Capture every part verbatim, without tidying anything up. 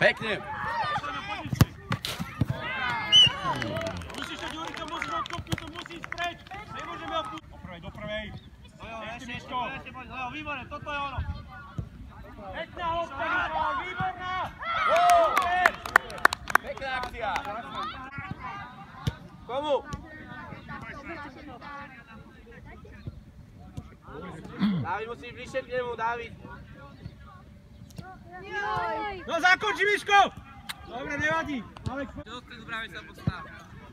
Pekne. Musíš to, Ďuri, to musíš odkopnúť, to musíš preč. Nemôžeme odkopnúť. Do prvej, do prvej. Ešte Miško. Výborné, toto je ono. Pekná hopka, výborná. Pekná akcia. Komu? Dávid, musíš bližšie k nemu, Dávid. No zakonči, Miško! Dobre, nevadí. Alek, poď. Do stredu práve sa postav.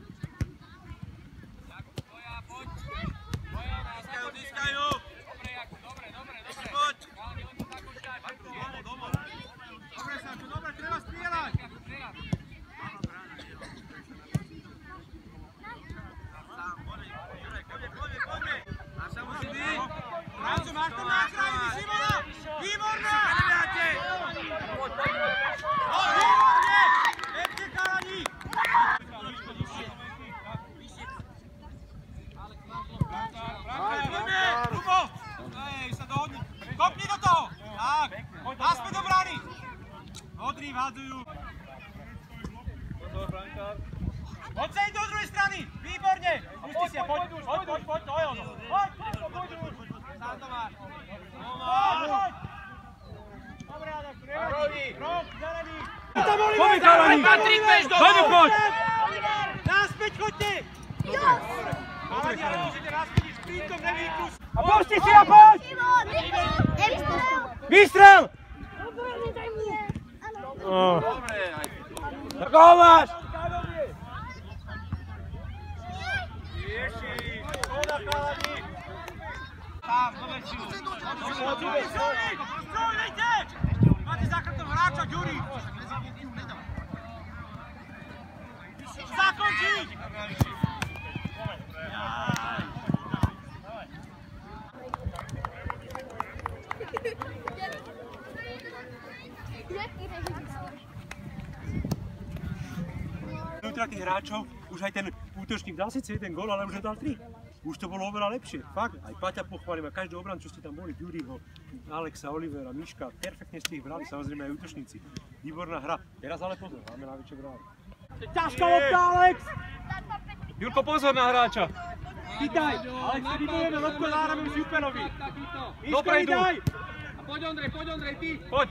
Tvoja, poď. Tvoja, získajú, získajú. Dobre, Jakub, dobre, dobre, dobre. Poď. Káli, on to zakončaj. Domov, domov. Dobre, Sáčo, dobre, treba strieľať. Naša musí byť. Rázo, máš to na kraji, Simona! Výborná! Výborne! Pekne, chalani! Poďme! Rubo! Ej, sa dohodni. Kopni do toho! Tak, naspäť do brány! Modrí vádzujú. Poď sa ísť do druhej strany! Výborne! Pusti si, poď, poď, poď, poď, to je ono. Poď, poď, poď už! Sám to máš. Poď, poď! Dobre, Adam, prevadí. Rok, zelený. Poď, chalani! Patrik, bež do toho! Poď! Naspäť, choďte! Chalani, ale môžete naspäť ísť sprintom, nevýkus. A pusti si a poď! Výstrel! Dobre, aj. Tak ho máš! Ješi, škoda, chalani. Tam, do väčšinu. Strojlejte! Máte záchratom hráča, Ďuri. Zakončiť! Vnútra tých hráčov, už aj ten útočník dal síce jeden gól, ale už dal tri. Už to bolo oveľa lepšie, fakt. Aj Paťa pochválim a každý obran, čo ste tam boli, Ďuriho, Alexa, Olivera, Miška, perfektne ste ich brali, samozrejme aj útočníci. Výborná hra. Teraz ale pozor, máme na väčšie brány. Ťažká lopta, Alex! Jurko, pozor na hráča. Chytaj! Alex, kedy budeme lopku záhrame už Juperovi. Dopredu. A poď, Ondrej, poď, Ondrej, ty. Poď.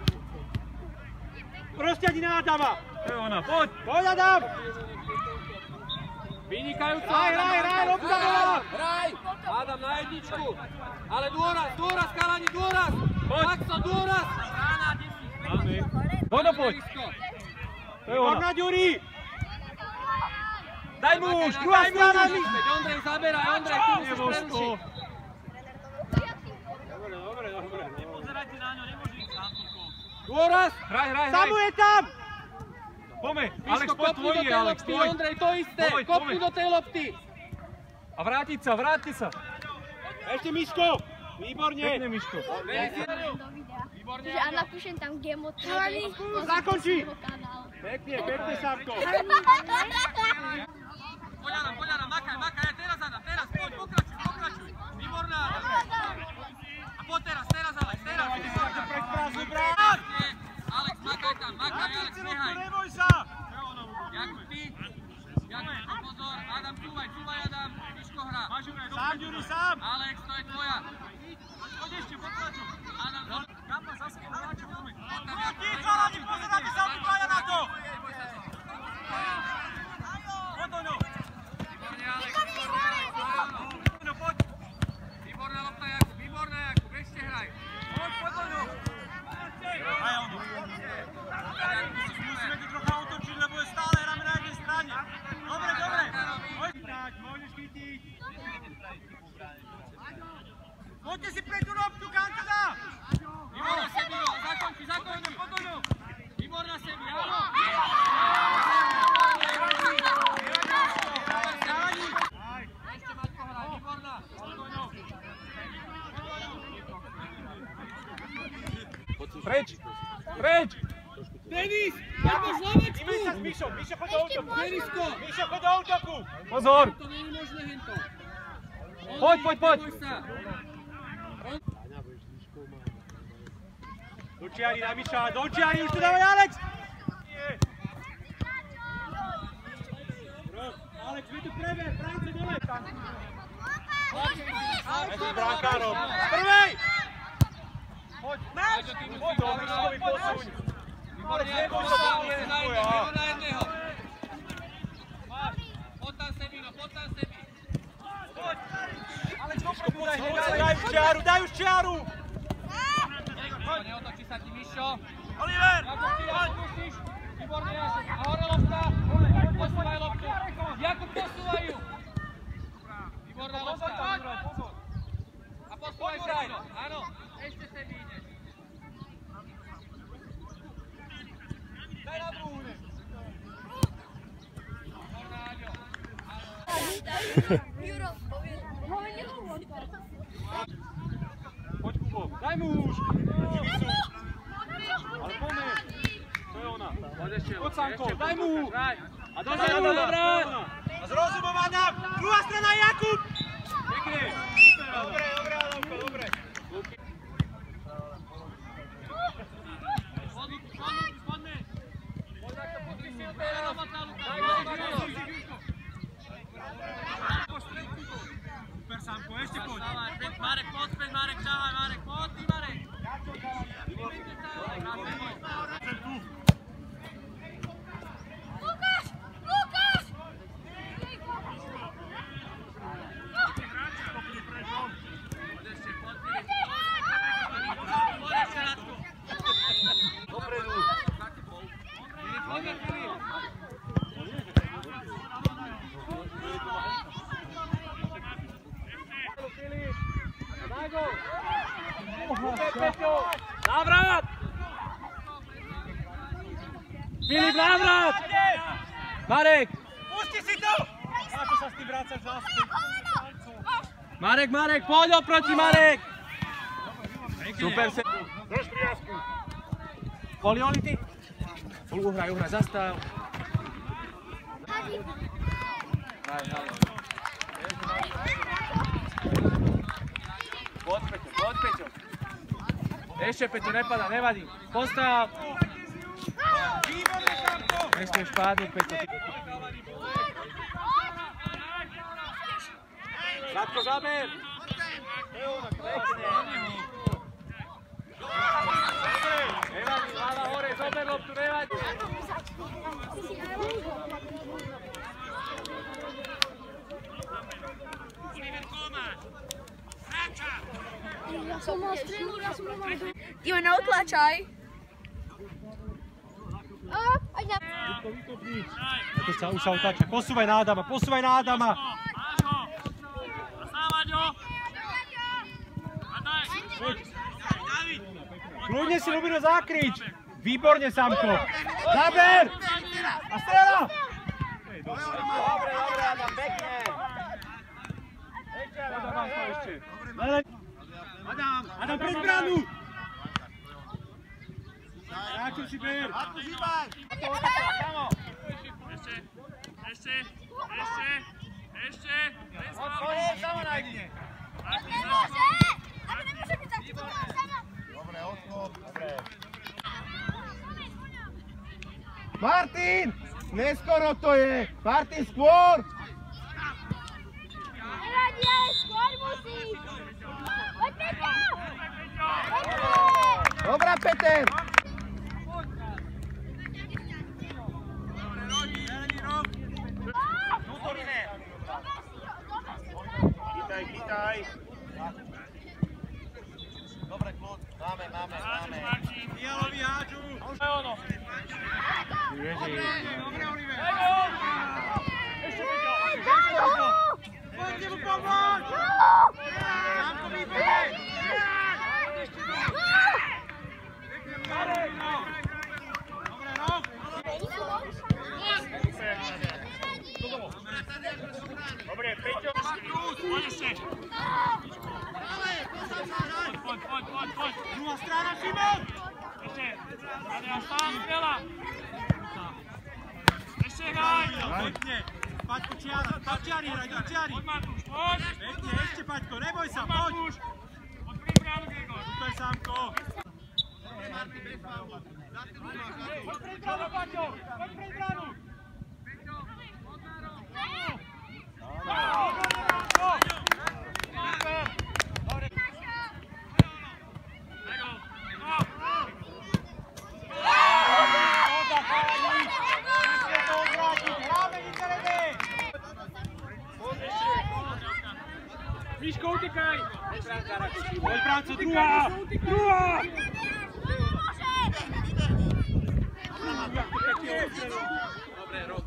Rozťahni na Adama. To je ona, poď. Poď, Adam! Vynikajúco, Hraj, hraj, hraj, lopta! Hraj! Adam na jedničku. Ale dôraz, dôraz, chalani, dôraz! Poď. Maxo, dôraz! Vodo, poď. To je ona. Poď na Ďuri! Daj mu už, druhá strana. Ondrej, zaberaj, Ondrej, ty musíš prerušiť. Dobre, dobre, dobre. Nepozerajte na ňo, nemôže ísť sám. Dôraz! Hraj, hraj, hraj. Samu je tam! Pome, Alex, Miško, poď kopni tvoji, do tej Alex, lopty, tvoj. Ondrej, to isté, Poď, kopni poď. do tej lopty. A vrátiť sa, vrátiť sa. Ešte Miško! Výborne! Pekne, Miško. Výborne. Že a napíšem tam Gemot. Zakončí! Pekne, pekne, Savko! Poď Adam, poď Adam, makaj, makaj, aj teraz Adam, teraz, poď, pokračuj, pokračuj. Výborná Adam. A poď teraz, teraz Alex, teraz. Pred prázdnu bránu! Alex, makaj tam, makaj, Alex, nehaj. Neboj sa! Jakub, ty. Jakub, pozor, Adam, čúvaj, čúvaj Adam, Miško hrá. Sám, Ďuri, sám! Alex, to je tvoja. Poď ešte, pokračuj! Adam, Kampa zase hráča, poďme! Poďte, chalani, pozeráte sa obidvaja na to! Poď do ňo! výborne Alex, výborne, poď. Výborná lopta Jakub, výborná Jakub, ešte hraj. Poď, poď do ňo! Aj ono! Musíme tu trocha otočiť, lebo je stále hráme na jednej strane. Dobre, dobre! Poď tak, môžeš chytiť. Poďte si pre tú loptu, kam to dá! Výborná Sebi, zakonči, zakonči. Výborná Sebi, áno. Ešte Maťko hrá, výborná. Preč, preč. Denis, máš hlavačku. Ime sa s Mišom, Mišo, choď do útoku. Denisko. Mišo, choď do útoku. Pozor. To nie je možné hento. Poď, poď, poď. Dočiari na Miša, dočiari, už to dávaj Alex! Alex, vy tu prebe, bránce dole! Ešte s brankárom! Prvej! Poď! Poď do Miškovi, posuň! Výborne, Jakub, poď na jedného, na jedného. Poď tam Sebino, poď tam Sebi. Poď! Alex, dopredu daj, daj už čiaru, daj už čiaru! Neotočí sa ti Mišo. Oliver! Jakub, ty Jakub musíš. Výborne, Jašek. A hore lopta. Posúvaj loptu. Jakub, posúvaj ju. Výborná lopta. A posúvaj Sebino. Áno, ešte Sebi ideš. Daj na druhú, ne? Výborná, Aďo. Poď, Kubo, daj mu už! Ale poďme! To je ona. Poď, Sanko, daj mu! A dozadu, dobrá! A z Rozumova nám! Druhá strana, Jakub! Pekne! Dobre, dobre, Adamko, dobre. Poďme! Super, Samko, ešte poď! Marek, poď späť, Marek, ťahaj, Marek, poď ty, Marek! Lukáš! Lukáš! Poď ešte, poď Filip! Poď ešte, Radko! Dopredu! Filip, poďme, Filip! Návrat! Filip, návrat! Marek! Pusti si to! Na čo sa s tým vrácaš naspäť? Marek, Marek, poď oproti, Marek! Super se... Drž priazku! Oli, Oli, ty! Uhraj, uhraj, zastav! Daj, daj. Poď, Peťo, poď, Peťo. Ešte, Peťo, nepadá, nevadí. Postav. Nesmieš pádnuť, Peťo. Zlatko, záber. Nevadí, hlava hore, zober loptu, nevadí. Ja som mal strelu, ja som mal... Ivo, neotlačaj. To sa už sa otáča. Posúvaj na Adama, posúvaj na Adama. Kľudne si Lubino zakrič. Výborne, Samko. Záber! A strela! Dobre, dobre, Adam, pekne. Ešte, Adam, ešte. Adam, Adam, pred bránu! Ráčo si ber! Adku, zývaj! Ešte, ešte, ešte, ešte. Odpoješ, samo nájdine. Dobre, odchod. Dobre. Martin! Neskoro to je! Martin, skôr! Nevadí, skôr musíš. Poď, Peťo! Dobrá, Peter! Chytaj, chytaj! Dobre, kľud, máme, máme, máme. Fialovi hádžu! Už je ono! Dobre, Oliver! Ešte Peťo! Ešte Peťo! Poďte mu pomôcť! Sámko výborne! Ešte to! Marek! Dobre, rok! Dobre, Peťo! Poď ešte! Poď, poď, poď, poď! Druhá strana, Šimon! Ešte! Adrián, sám, strela! Ešte hraj! Pekne! Paťko, čiara, do čiary hraj, do čiary! Poď, Matúš, poď! Pekne, ešte, Paťko, neboj sa, poď! Matúš! Poď pri bránu, Gregor! Super, Sámko! Poď pred bránu, Paťo! Poď pred bránu! Peťo, poď na roh! utekaj! Poď, Branco, druhá! Druhá! Dobre, Rod.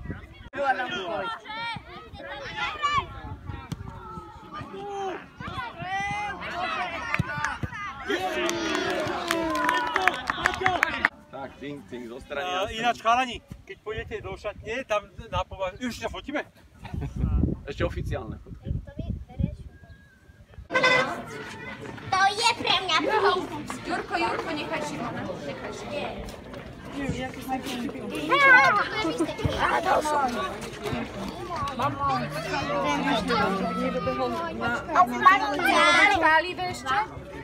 Tak, ting, ting, zo strany. Uh, ináč, chalani, keď pôjdete do šatne, tam na považ... Už sa fotíme? Ešte oficiálne fotky. To je pre mňa prísť. Jurko, Jurko, nechaj Šimona. Nechaj Šimona. A Pálide ešte?